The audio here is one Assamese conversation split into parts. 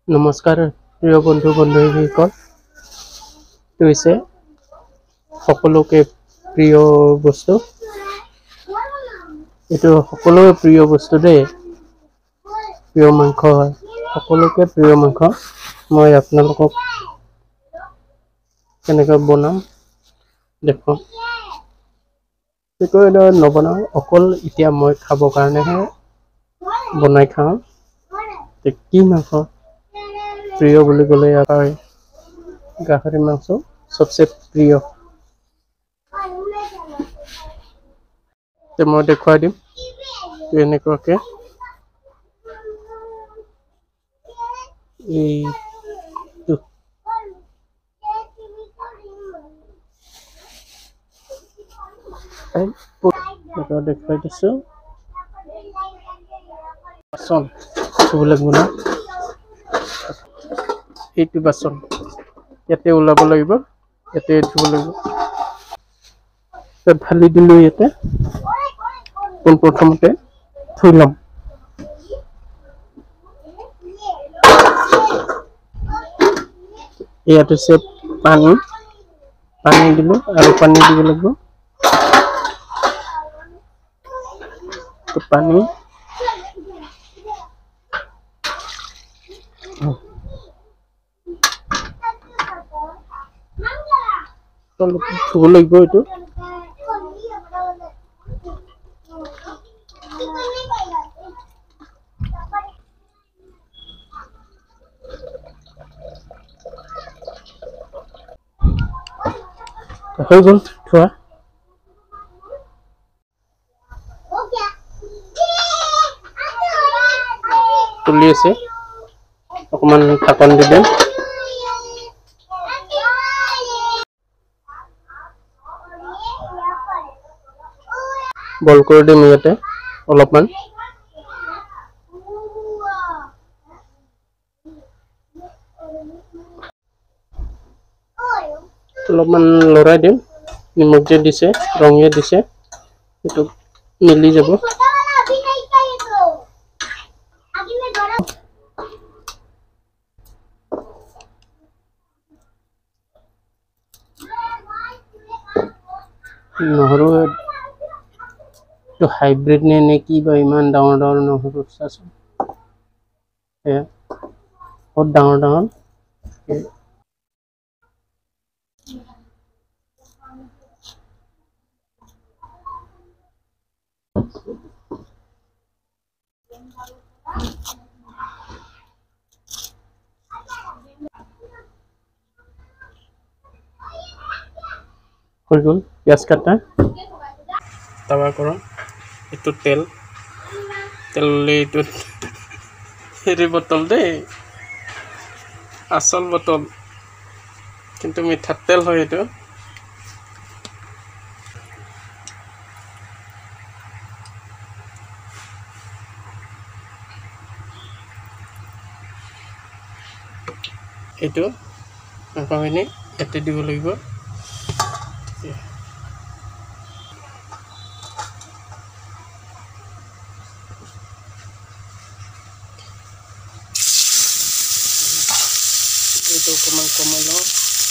নমস্কাৰ প্ৰিয় বন্ধু বান্ধৱীসকল এইটো হৈছে সকলোকে প্ৰিয় বস্তু এইটো সকলোৰে প্ৰিয় বস্তু দেই প্ৰিয় মাংস হয় সকলোকে প্ৰিয় মাংস মই আপোনালোকক কেনেকৈ বনাম দেখুৱাম সেইটো নবনাও অকল এতিয়া মই খাবৰ কাৰণেহে বনাই খাওঁ কি মাংস প্ৰিয় বুলি ক'লে ইয়াৰ গাহৰি মাংস সবচে প্ৰিয় মই দেখুৱাই দিম এনেকুৱাকে এইটো দেখুৱাই দিছো বাচন ধুব লাগিব না এইটো বাচন ইয়াতে ওলাব লাগিব ইয়াতে ধুব লাগিব ঢালি দিলো ইয়াতে প্ৰথমতে ধুই ল'ম ইয়াত হৈছে পানী দিলো আৰু পানী দিব লাগিব পানী ধুব লাগিব এইটো হৈ গ'ল ধোৱা তুলি আছে অকমান ঢাকন দি দিম বইল কৰি দিম ইয়াতে অলপমান লৰাই দিম নিমখ যে দিছে ৰঙে দিছে এইটো মিলি যাব নহৰু হাইব্ৰিড নে কি বা ইমান ডাঙৰ নহৰু চাচোন বহুত ডাঙৰ হৈ গ'ল পিঁয়াজ কাটা তাৱা গৰম এইটো তেল এইটো হেৰি বটল দেই আচল বটল কিন্তু মিঠাতেল হয় এইটো এইটো মাংসখিনি ইয়াতে দিব লাগিব এইটো অকণমান কমাই লওঁ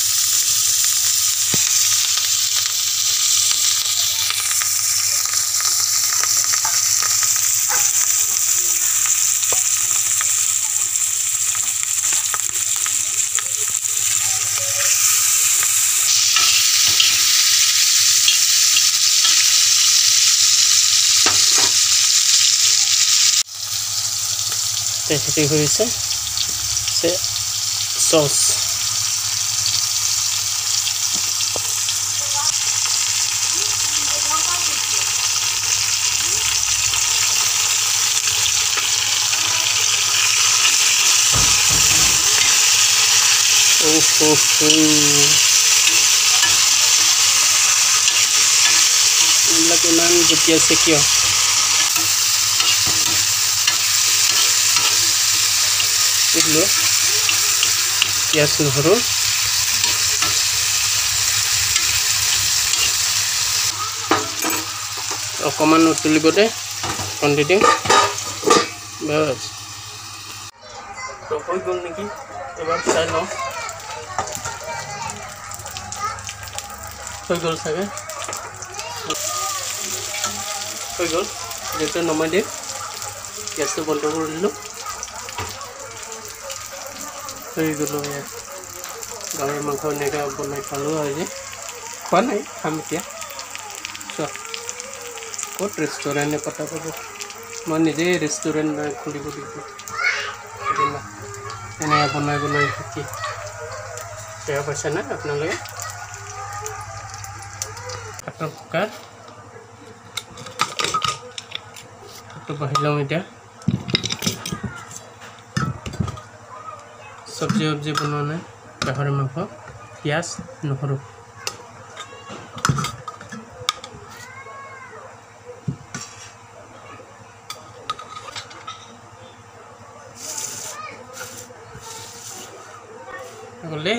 হেৰি হৈছে চচ এইবিলাক ইমান জুতিয়াইছে কিয় দিলো পিঁয়াজ নহৰু অকণমান উতলিব দে কণ দি দিম বাছ তো হৈ গ'ল নেকি এবাৰ চাই লওঁ হৈ গ'ল চাগে হৈ গ'ল যেটা নমাই দিয়ে গেছটো বন্ধ কৰি দিলোঁ হৈ গ'ল গাহৰি মাংস এনেকৈ বনাই খালোঁ আজি খোৱা নাই খাম এতিয়া চোৱা ক'ত ৰেষ্টুৰেণ্টে পতা পাব মই নিজেই ৰেষ্টুৰেণ্ট খুলিব দিব এনেকৈ বনাই শিকি বেয়া পাইছে না আপোনালোকে ভাতৰ কুকাৰ ভাতটো বাঢ়ি লওঁ এতিয়া চব্জি বনোৱা নাই গাহৰি মাংস পিঁয়াজ নহৰু গ'লে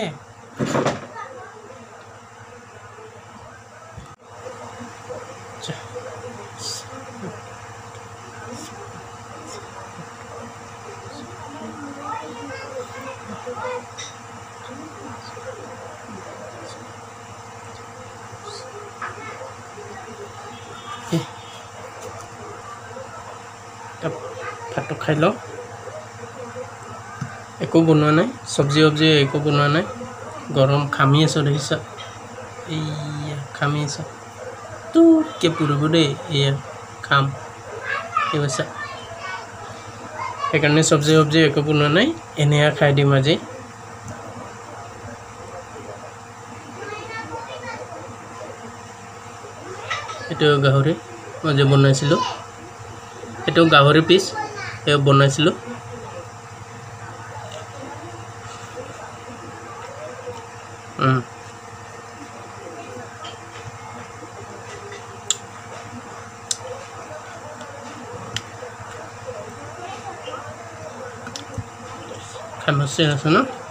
ভাতটো খাই লওঁ একো বনোৱা নাই চব্জি একো বনোৱা নাই গৰম খামি আছোঁ দেখিছা এইয়া খামি আছোঁ তোকে পুৰিব দেই এয়া খাম কি কৈছা সেইকাৰণে চব্জি একো বনোৱা নাই এনেয়া খাই দিম আজি এইটো গাহৰি মই যে বনাইছিলোঁ এইটো গাহৰি পিচ এই বনাইছিলোঁ খাই মাছ আছে ন